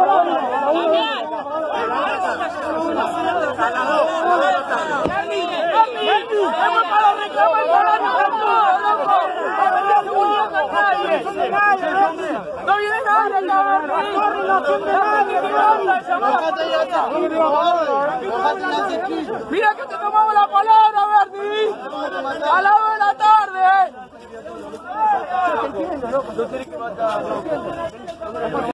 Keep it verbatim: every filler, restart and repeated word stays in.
¡No viene nadie! ¡Mira que te tomamos la palabra, Bernie! ¡A la una de la tarde!